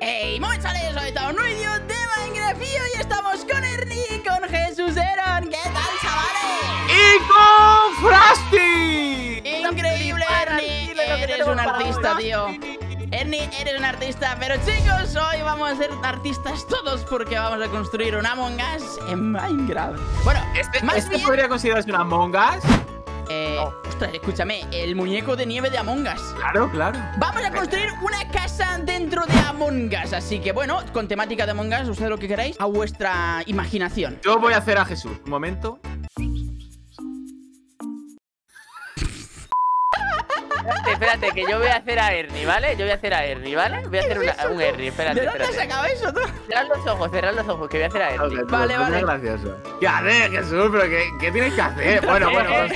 Hey, muy chavales, soy Tao, un vídeo de Minecraft y hoy estamos con Ernie, con Jesús Heron. ¿Qué tal, chavales? ¡Y con Frosty! Increíble, Ernie, eres un artista, tío. Ernie, eres un artista, pero chicos, hoy vamos a ser artistas todos porque vamos a construir un Among Us en Minecraft. Bueno, ¿Este bien... podría considerarse un Among Us? Ostras, escúchame, el muñeco de nieve de Among Us. Claro, claro. Vamos a construir una casa dentro de Among Us. Así que bueno, con temática de Among Us, ustedes lo que queráis, a vuestra imaginación. Yo voy a hacer a Jesús, un momento. Espérate, que yo voy a hacer a Ernie, ¿vale? Yo voy a hacer a Ernie, ¿vale? Voy a hacer un Ernie, espérate. ¿De dónde has sacado eso, tú? Cerrad los ojos, que voy a hacer a Ernie. Vale, vale. Gracioso. ¿Qué haces, Jesús? ¿Pero qué tienes que hacer? Bueno,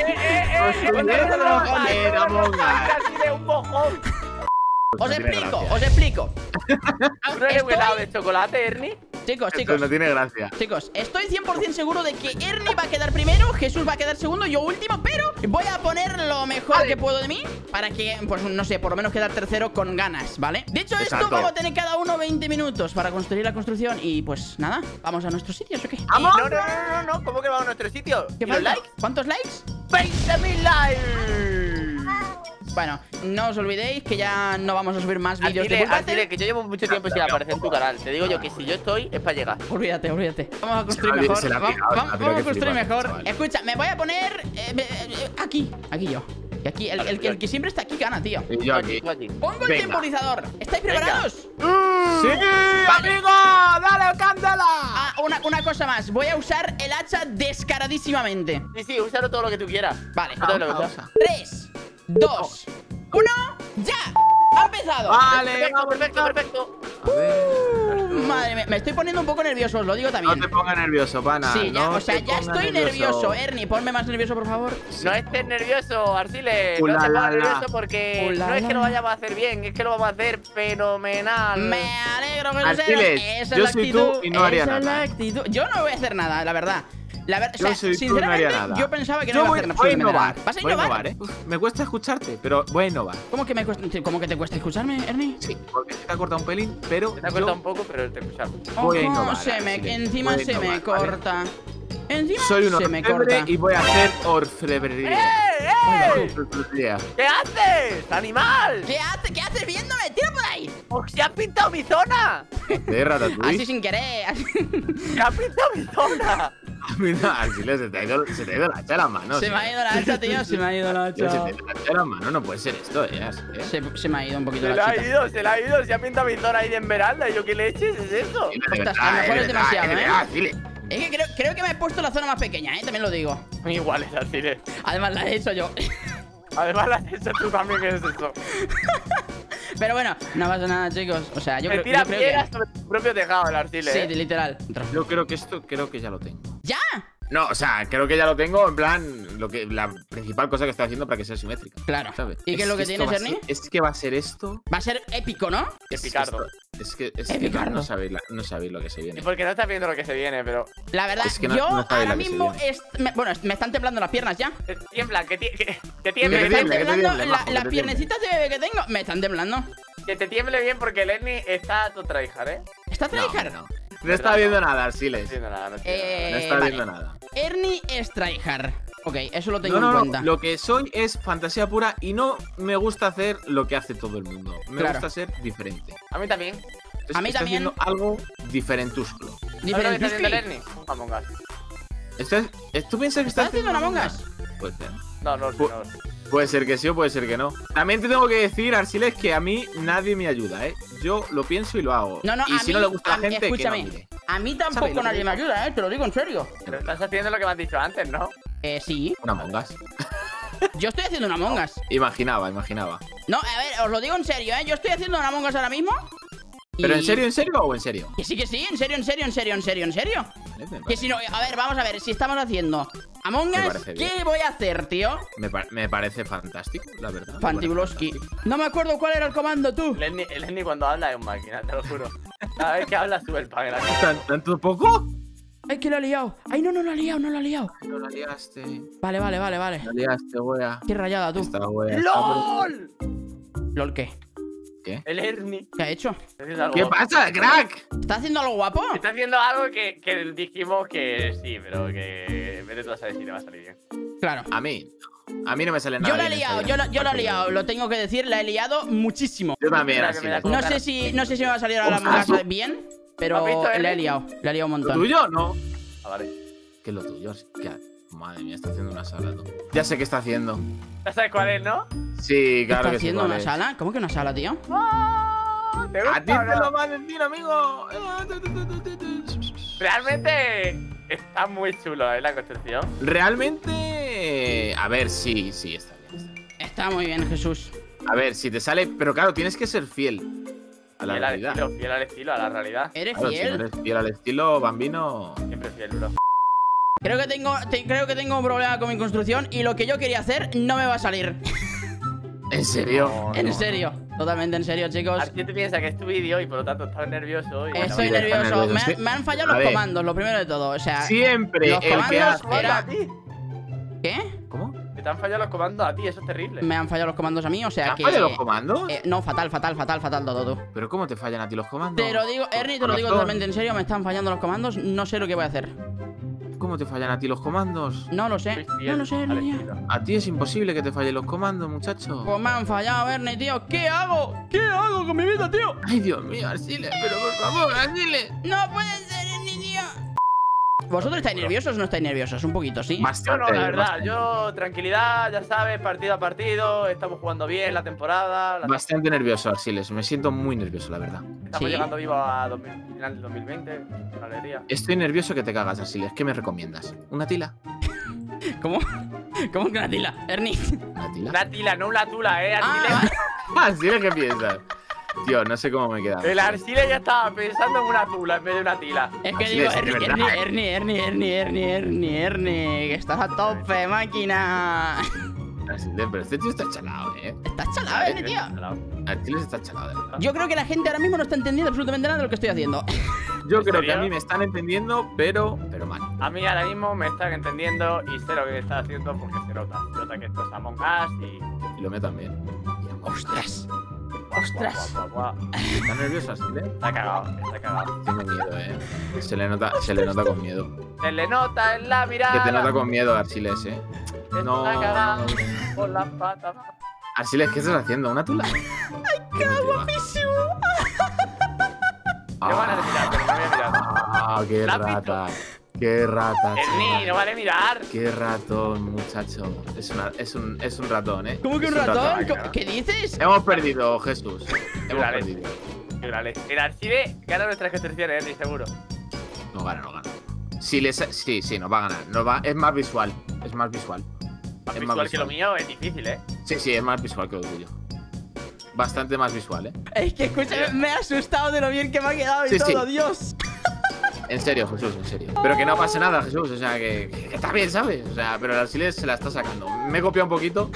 un mojón. Os explico. ¿No eres un helado de chocolate, Ernie? Chicos, esto no tiene gracia. Chicos, estoy 100% seguro de que Ernie va a quedar primero, Jesús va a quedar segundo, yo último, pero voy a poner lo mejor que puedo de mí para que, pues no sé, por lo menos quedar tercero con ganas, ¿vale? Dicho esto, vamos a tener cada uno 20 minutos para construir la construcción y pues nada, ¿vamos a nuestros sitios o qué? No, ¿cómo que vamos a nuestro sitio? ¿Qué los likes? ¿Cuántos likes? 20.000 likes. Bueno, no os olvidéis que ya no vamos a subir más vídeos de Dile que yo llevo mucho tiempo sin aparecer en tu canal. Te digo yo que si yo estoy, es para llegar. Olvídate. Vamos a construir mejor. Vamos a construir mejor. Escucha, me voy a poner aquí yo. Y aquí, el que siempre está aquí gana, tío. Y yo aquí. Pongo el temporizador. ¿Estáis preparados? ¡Sí, amigo! ¡Dale, candela! Una cosa más. Voy a usar el hacha descaradísimamente. Sí, úsalo todo lo que tú quieras. Vale. 3, 2, 1, ¡ya! ¡Ha empezado! Vale, perfecto. A ver. Madre mía, me estoy poniendo un poco nervioso, os lo digo también. No te pongas nervioso, pana. Sí, ya, ya estoy nervioso. Ernie, ponme más nervioso, por favor. No estés nervioso, Arcile. No te pongas nervioso porque no es que lo vayamos a hacer bien, es que lo vamos a hacer fenomenal. Me alegro que lo seas. Yo soy tú y no haría nada. Yo no voy a hacer nada, la verdad. Sinceramente, yo pensaba que no iba a hacer absolutamente nada. ¿Vas a innovar? Me cuesta escucharte, pero voy a innovar. ¿Cómo que te cuesta escucharme, Ernie? Sí, porque te ha cortado un pelín, pero te ha cortado un poco, pero te escuchamos. Voy a innovar. Encima se me corta. Soy un orfebre y voy a hacer orfebrería. ¿Qué haces, animal? ¿Qué haces viéndome? ¡Tira por ahí! ¡Se ha pintado mi zona! Así sin querer. ¡Se ha pintado mi zona! Mira, Arcile, se te ha ido la hacha de las manos. Se me ha ido la hacha, tío. Se me ha ido la hacha. Se te ha ido la hacha de las manos. No puede ser esto, Se me ha ido un poquito la hacha. Se la ha ido. Se ha pintado mi zona ahí de esmeralda. ¿Y yo qué leches es eso? Ostras, a lo mejor es demasiado, Es que creo que me he puesto la zona más pequeña, también lo digo. Igual es así, Además la he hecho yo. Además la has hecho tú también, que es eso. Pero bueno, no pasa nada, chicos. O sea, yo creo que sobre tu propio tejado el Arcile. Sí, literal. Yo creo que esto, ya lo tengo. ¿Ya? No, o sea, creo que ya lo tengo. En plan, la principal cosa que estoy haciendo para que sea simétrica. Claro. ¿Sabes? ¿Y qué es lo que tienes, Ernie? Es que va a ser esto. Va a ser épico, ¿no? Epicardo. Es que no sabéis lo que se viene. Y porque no estás viendo lo que se viene, pero la verdad, es que yo ahora mismo bueno, me están temblando las piernas ya. Tiemblan, que me están temblando las piernecitas de bebé que tengo. Me están temblando. Que te tiemble bien porque el Ernie está todo tryhard, ¿eh? ¿Está tryhard? No está viendo nada, Arcile. No está viendo nada. Ernie es tryhard. Ok, eso lo tengo en cuenta. Lo que soy es fantasía pura y no me gusta hacer lo que hace todo el mundo. Me gusta ser diferente. A mí también. A mí también. Haciendo algo diferentúsculo. ¿Diferente haciendo el Ernie? Among Us. ¿Tú piensas que estás haciendo un Among Us? Puede ser. No. Puede ser que sí o puede ser que no. También te tengo que decir, Arciles, que a mí nadie me ayuda, ¿eh? Yo lo pienso y lo hago. Y si no le gusta a la gente, escúchame, que no mire. A mí tampoco nadie me ayuda, te lo digo en serio. Pero estás haciendo lo que me has dicho antes, ¿no? Sí. Un Among Us. Yo estoy haciendo un Among Us. Imaginaba. No, a ver, os lo digo en serio, Yo estoy haciendo un Among Us ahora mismo. ¿Pero en serio o en serio? Que sí, en serio. Que si no, a ver, vamos a ver, si estamos haciendo Among Us, ¿qué voy a hacer, tío? Me parece fantástico, la verdad. Fantibuloski. No me acuerdo cuál era el comando, tú. El Ernie cuando habla es un máquina, te lo juro. Cada vez que habla sube el pan. ¿Tanto poco? Ay, que lo ha liado. Ay, no lo ha liado. No la liaste. Vale. La liaste, wea. Qué rayada, tú. Esta wea. ¡LOL! ¿LOL qué? ¿Qué? El Ernie. ¿Qué ha hecho? ¿Qué pasa, crack? ¿Está haciendo algo guapo? Está haciendo algo que dijimos que sí, pero que vete tú a saber si le va a salir bien. Claro. A mí no me sale nada. Yo la he liado, yo la he liado, lo tengo que decir, la he liado muchísimo. Yo también, así. No sé si me va a salir ahora la bien, pero la he liado un montón. ¿Lo tuyo? No. Ah, vale. ¿Qué es lo tuyo? Madre mía, está haciendo una sala, tú. Ya sé qué está haciendo. ¿Ya sabes cuál es, no? Sí, claro que sí. ¿Está haciendo una sala? ¿Cómo que una sala, tío? ¿Te gusta, a ti te lo va a decir, amigo. Realmente está muy chulo, ¿eh? La construcción. Realmente... A ver, sí, está bien. Está muy bien, Jesús. A ver, si te sale... Pero claro, tienes que ser fiel a la realidad. Fiel al estilo, a la realidad. ¿Eres claro, fiel? Si no eres fiel al estilo, bambino... Siempre fiel, bro. Creo que tengo un problema con mi construcción y lo que yo quería hacer no me va a salir. ¿En serio? En serio, totalmente en serio, chicos. ¿A ti te piensas que es tu vídeo y por lo tanto estás nervioso? Estoy nervioso. Me han fallado los comandos, lo primero de todo. O sea, siempre los comandos era... ¿Qué? ¿Cómo? Te han fallado los comandos a ti, eso es terrible. Me han fallado los comandos a mí, o sea que... ¿Te han fallado los comandos? No, fatal todo tú. ¿Pero cómo te fallan a ti los comandos? Te lo digo, Ernie, te lo digo totalmente en serio, me están fallando los comandos, no sé lo que voy a hacer. ¿Cómo te fallan a ti los comandos? No lo sé, no lo sé, Ernie. A ti es imposible que te fallen los comandos, muchacho. Pues me han fallado, Ernie, tío. ¿Qué hago? ¿Qué hago con mi vida, tío? Ay, Dios mío, Arsiles, pero por favor, Arsiles. No puede ser, Ernie, tío. ¿Vosotros estáis nerviosos o no estáis nerviosos? Un poquito, ¿sí? Yo no, la verdad. Yo, tranquilidad, ya sabes, partido a partido. Estamos jugando bien la temporada. Bastante nervioso, Arsiles. Me siento muy nervioso, la verdad. Estamos llegando vivo a final del 2020. Una alegría. Estoy nervioso que te cagas, Arsiles. ¿Qué me recomiendas? ¿Una tila? ¿Cómo? ¿Cómo que una tila, Ernie? ¿Una tila? Una tila, no una tula, Arsiles. Arsiles, ¿qué piensas? Tío, no sé cómo me queda. El Arsiles ya estaba pensando en una tula en vez de una tila. Es que digo, Ernie, que estás a tope, máquina. Arsiles, pero este tío está chalado, Estás chalado, Ernie, tío. Arsiles está chalado, de verdad. Yo creo que la gente ahora mismo no está entendiendo absolutamente nada de lo que estoy haciendo. Yo creo que a mí me están entendiendo, pero mal. A mí ahora mismo me están entendiendo y sé lo que está haciendo porque se nota. Se nota que esto es Among Us y lo me también. ¡Ostras! ¡Ostras! ¿Está nervioso, Arsiles? Está cagado. Tiene miedo, Se le nota con miedo. Se le nota en la mirada. Que te nota con miedo, Arsiles, No. Por las patas. Arsiles, ¿qué estás haciendo? ¿Una tula? ¡Ay, qué guapísimo! Me van a mirar, pero no voy a mirar. ¡Ah, qué rata! ¡Qué rata! Ernie, no vale mirar. ¡Qué ratón, muchacho! Es un ratón, ¿Cómo que un ratón? ¿Qué dices? Hemos perdido, Jesús. Hemos perdido. El Arsiles gana nuestras construcciones, Ernie, seguro. No gana. Sí, nos va a ganar. Es más visual. Es más visual. Más visual que lo mío es difícil, Sí, es más visual que lo tuyo. Bastante más visual, Es que, escúchame, me he asustado de lo bien que me ha quedado y todo, Dios. En serio, Jesús, en serio. Pero que no pase nada, Jesús. O sea, que está bien, ¿sabes? O sea, pero el Arsiles se la está sacando. Me he copiado un poquito.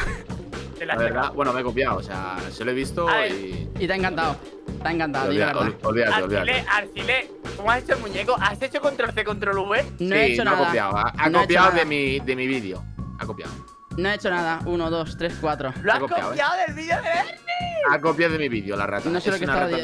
La verdad, bueno, me he copiado. O sea, se lo he visto y te ha encantado. Te ha encantado, olvídate. Arsiles, ¿cómo has hecho el muñeco? ¿Has hecho control C, control V? No he hecho nada. Ha copiado. Ha copiado de mi vídeo. Ha copiado. No he hecho nada. 1, 2, 3, 4. ¿Lo has copiado del vídeo de Ernie? Ha copiado de mi vídeo, la rata. No sé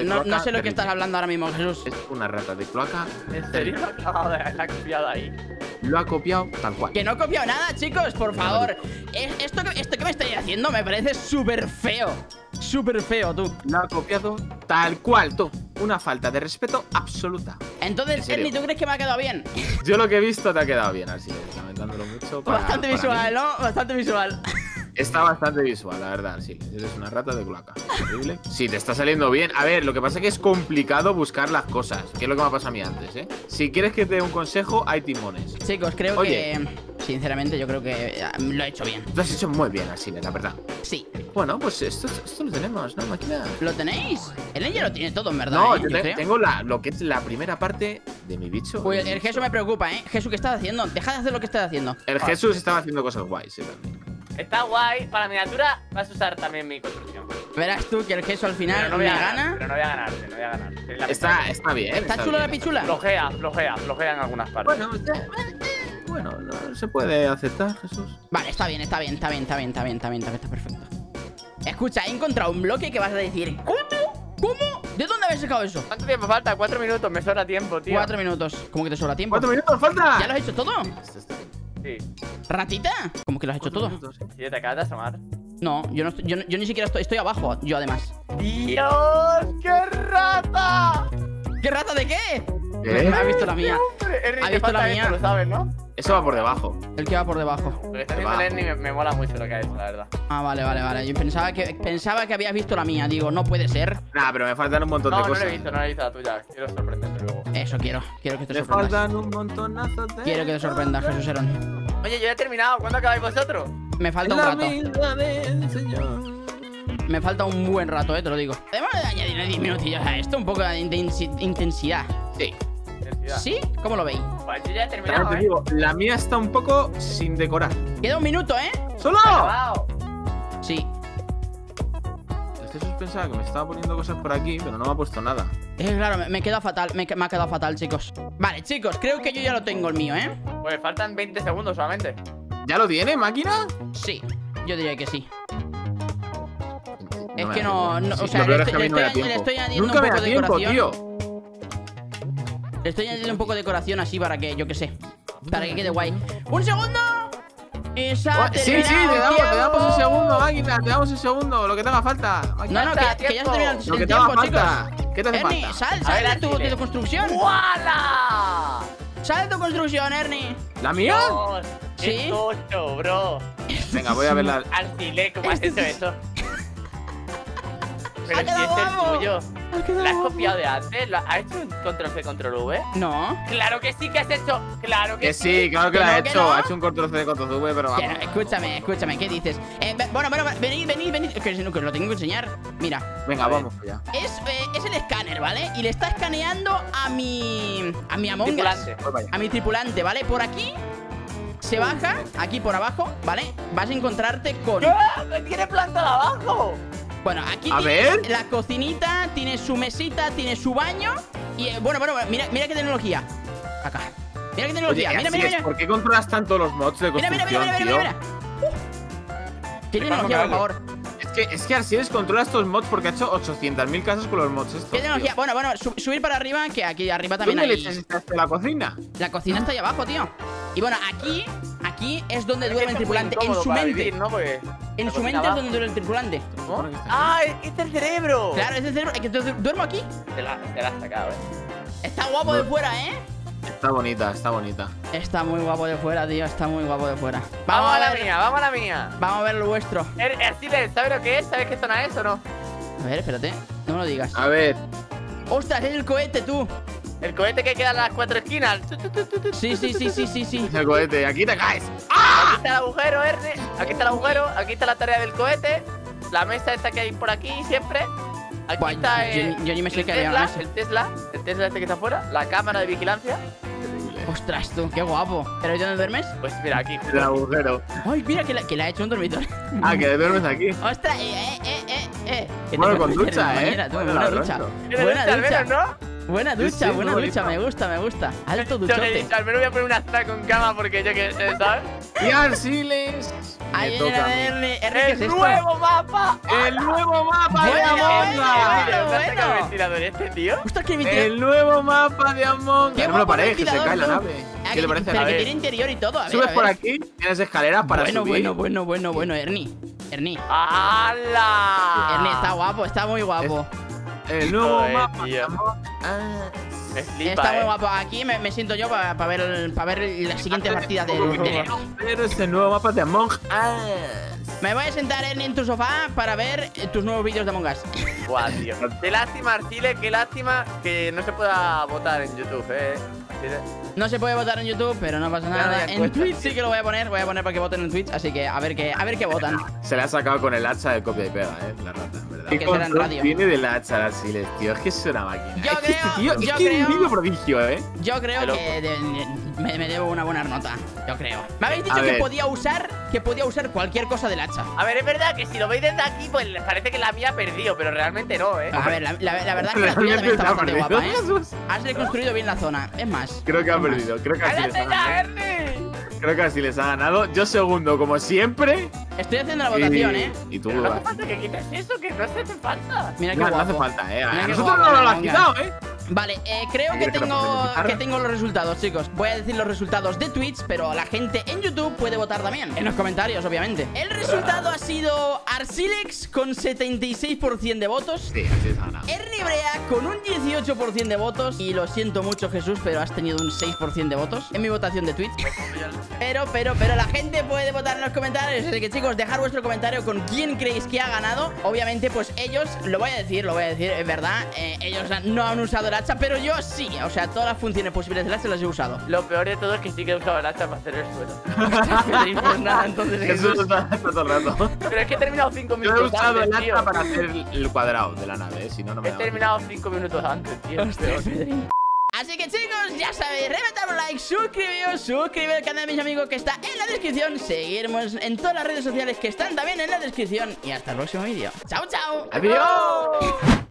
lo que estás hablando ahora mismo, Jesús. Es una rata de cloaca. ¿En serio? La ha copiado ahí. Lo ha copiado tal cual. Que no he copiado nada, chicos, por favor. Esto que me estáis haciendo me parece súper feo. Súper feo, tú. Lo ha copiado tal cual, tú. Una falta de respeto absoluta. Entonces, Ernie, ¿tú crees que me ha quedado bien? Yo lo que he visto te ha quedado bien, así lamentándolo mucho. Bastante visual, ¿no? Bastante visual. Está bastante visual, la verdad, sí. Eres una rata de cloaca. Horrible. Sí, te está saliendo bien. A ver, lo que pasa es que es complicado buscar las cosas. Que es lo que me ha pasado a mí antes, Si quieres que te dé un consejo, hay timones. Chicos, creo que... Sinceramente, yo creo que lo he hecho bien. Lo has hecho muy bien, así, la verdad. Sí. Bueno, pues esto lo tenemos, ¿no, máquina? ¿Lo tenéis? El ya lo tiene todo, en verdad. No, yo tengo lo que es la primera parte de mi bicho. Pues el Jesús me preocupa, Jesús, ¿qué estás haciendo? Deja de hacer lo que estás haciendo. El Jesús estaba haciendo cosas guays, también. Está guay. Para la miniatura vas a usar también mi construcción. Verás tú que el Jesús al final me gana. Pero no voy a ganar. Está bien. ¿Está chula la pichula? Flojea en algunas partes. Bueno, no se puede aceptar, Jesús. Vale, está perfecto. Escucha, he encontrado un bloque que vas a decir, ¿cómo? ¿Cómo? ¿De dónde habéis sacado eso? ¿Cuánto tiempo falta? 4 minutos, me sobra tiempo, tío. 4 minutos. ¿Cómo que te sobra tiempo? 4 minutos falta. ¿Ya lo has hecho todo? Sí. ¿Ratita? ¿Cómo que lo has hecho todo? ¿Y te acabas de asomar? No, yo no estoy, yo ni siquiera estoy abajo, yo además. ¡Dios! ¡Qué rata! ¿Qué rata de qué? ¿Qué? Ha visto la mía. ¿Ha visto la mía? Lo sabes, ¿no? Eso va por debajo. El que va por debajo. Lo que está haciendo Ernie me mola mucho lo que ha hecho, la verdad. Ah, vale. Yo pensaba que habías visto la mía. Digo, no puede ser. Nah, pero me faltan un montón de No cosas. no lo he visto la tuya. Quiero sorprenderte luego. Eso quiero que te Me sorprendas. faltan un montonazo de... Quiero que te sorprendas, Jesús Herón. Oye, yo ya he terminado. ¿Cuándo acabáis vosotros? Me falta un La rato. vida del Señor. Me falta un buen rato, te lo digo. Además de añadirle 10 minutillos a esto, un poco de intensidad. Sí. ¿Sí? ¿Cómo lo veis? Pues yo ya he También terminado, te digo, la mía está un poco sin decorar. Queda un minuto, ¿eh? ¡Solo! Acabado. Sí. Jesús pensaba que me estaba poniendo cosas por aquí, pero no me ha puesto nada. Claro, me queda fatal, me ha quedado fatal, chicos. Vale, chicos, creo que yo ya lo tengo el mío, ¿eh? Pues faltan 20 segundos solamente. ¿Ya lo tiene, máquina? Sí, yo diría que sí. Es me que da no, tiempo. o sea, Lo peor le es que a mí no me da estoy tiempo. añadiendo Nunca un me poco da de tiempo, decoración. tío. Le estoy añadiendo un poco de decoración así para que, yo qué sé, para que quede guay. ¡Un segundo! Y se ha Sí, terminado el te damos un tiempo. segundo, máquina. Te damos un segundo, lo que te haga falta. Máquina. No, que ya se termina el Lo que te tiempo, haga chicos. falta. ¿Qué te hace Ernie, falta? sal A ver, de tu Chile. construcción. ¡Wala! Sal de tu construcción, Ernie. ¿La mía? Dios, ¿Sí? ¡Qué tocho, bro! Venga, voy a verla. Arcile, ¿cómo has hecho eso? Pero Ha si quedado este es guapo. tuyo. Ha quedado ¿La has guapo. copiado de antes? ¿Has hecho un control C, control V? No. Claro que sí que has hecho. Claro que Que sí, claro que Que la ha no, que hecho. no. Ha hecho un control C, control V, pero Que vamos. no, escúchame, ¿qué dices? Bueno, venid, que lo tengo que enseñar. Mira, Venga, A ver. vamos ya. es el escáner, ¿vale? Y le está escaneando a mi Among Us. Tripulante. Pues vaya. A mi tripulante, ¿vale? Por aquí se baja, aquí por abajo, ¿vale? Vas a encontrarte con... ¡Ah! ¡Me tiene planta abajo! Bueno, aquí A tienes ver. la cocinita, tiene su mesita, tiene su baño. Y bueno, mira qué tecnología. Acá. Mira qué tecnología. Oye, Mira, así mira, es, mira. ¿por qué controlas tanto los mods de Mira, construcción, mira, mira, tío? mira, mira. ¿Qué tecnología, por favor? Es que Arsiles controla estos mods porque ha hecho 800.000 casas con los mods estos. ¿Qué tecnología? tío. Bueno, subir para arriba, que aquí arriba también ¿Dónde hay... leches está la cocina? La cocina está ahí abajo, tío. Y bueno, aquí es donde duerme el tripulante. En su mente. Vivir, ¿no? Porque En la su cocina mente es abajo. donde duerme el tripulante. ¿Cómo? ¡Ah! ¡Este es el cerebro! Claro, es el cerebro. Es que duermo aquí. Te la has sacado, Está guapo de fuera, ¿eh? Está bonita, está bonita. Está muy guapo de fuera, tío. Está muy guapo de fuera. Vamos a la ver. mía, vamos a la mía. Vamos a ver lo vuestro. Arcile, ¿sabes lo que es? ¿Sabes qué zona es o no? A ver, espérate. No me lo digas. A ver, ¡Ostras! Es el cohete, tú. El cohete que queda en las 4 esquinas. Sí. es el cohete, aquí te caes. Aquí está el agujero, Erne. Aquí está el agujero. Aquí está la tarea del cohete. La mesa esta que hay por aquí siempre. Aquí Buah, está yo ni me sé el que había Tesla, una mesa. el Tesla este que está afuera. La cámara de vigilancia. ¡Ostras, tú! ¡Qué guapo! ¿Pero y dónde duermes? Pues mira, aquí. El agujero. ¡Ay, mira que le ha hecho un dormitorio! Ah, que duermes aquí. ¡Ostras! Que Bueno, te con metes en ducha, la ¿eh? bañera, tú, Bueno, buena la ducha. ronda. Buena Al ducha. menos, ¿no? Buena Sí, ducha, sí, buena muy ducha. bonito. Me gusta. Alto Yo le he duchote. dicho, al menos voy a poner una zona con cama porque yo que sé, ¿sabes? Y Arsiles. Ahí Me viene toca la a de mí. Ernie. Ernie, ¿qué es ¡El esto? nuevo mapa! El nuevo mapa de Bueno, Among bueno, Us. ¿Te has sacado el ventilador este, tío? ¡Ostras, qué ventilador! El nuevo mapa de Among Us. Qué No me lo guapo parece, que se ventilador, cae la tú. nave. Ah, ¿Qué le parece? Pero A que ver. tiene interior y todo. A ver, Subes a por ver. aquí, tienes escaleras para subir. Bueno, Ernie. Ernie, ¡Hala! está guapo, está muy guapo. El nuevo Joder, mapa de tío. Among Us. Me flipa, Está muy guapo. Aquí me siento yo para ver la siguiente partida del Ernie. Pero es el nuevo mapa de Among Us. Me voy a sentar, Ernie, en tu sofá para ver tus nuevos vídeos de Among Us. Guau, tío. Qué lástima, Arcile, qué lástima que no se pueda votar en YouTube, Arcile. No se puede votar en YouTube, pero no pasa nada. Nada, En encuesta. Twitch sí que lo voy a poner para que voten en Twitch. Así que a ver qué votan. Se le ha sacado con el hacha de copia y pega, la rata, en verdad. Que ¿Qué será en control radio. tiene del hacha Arsiles, tío? Es que es una máquina. Yo Es que este creo- tío, yo es que es creo- un niño prodigio, Yo creo Qué loco. que me debo una buena nota. Yo creo. Me habéis dicho A que ver. podía usar cualquier cosa del hacha. A ver, es verdad que si lo veis desde aquí, pues les parece que la mía ha perdido, pero realmente no, A ver, la verdad es que la tuya también está bastante perdido. guapa, ¿eh? Has reconstruido bien la zona. Es más. Creo que ha es más. perdido, creo que así les ha ¡Cállate ya, ganado. Ernie! Creo que así les ha ganado. Yo segundo, como siempre. Estoy haciendo la votación, Y tú. Pero no hace falta que quites eso, que no se te falta. Mira qué No, guapo. no hace falta, Mira A qué nosotros guapo, no lo has venga. quitado, Vale, creo que ¿Quieres que tengo, lo ponga? que tengo los resultados, chicos. Voy a decir los resultados de Twitch, pero la gente en YouTube puede votar también. En los comentarios, obviamente. El resultado ha sido Arsilex con 76% de votos. Sí, así es ganado. Ernie Brea con un 18% de votos. Y lo siento mucho, Jesús, pero has tenido un 6% de votos en mi votación de Twitch. Pero la gente puede votar en los comentarios. Así que, chicos, dejar vuestro comentario con quién creéis que ha ganado. Obviamente, pues ellos, lo voy a decir, es verdad, ellos no han usado el hacha, pero yo sí. O sea, todas las funciones posibles del hacha las he usado. Lo peor de todo es que sí que he usado el hacha para hacer el suelo. Pues nada, entonces Eso Jesús. está todo el rato. Pero es que he terminado 5 Yo he minutos usado el antes, tío. hacha para hacer el cuadrado de la nave, si no, no me He daba terminado 5 minutos antes, tío. Hostia, Pedrín. Así que, chicos, ya sabéis, reventad un like, suscribid al canal de mis amigos que está en la descripción, seguirnos en todas las redes sociales que están también en la descripción y hasta el próximo vídeo. ¡Chao, chao! tiempo. ¡Adiós!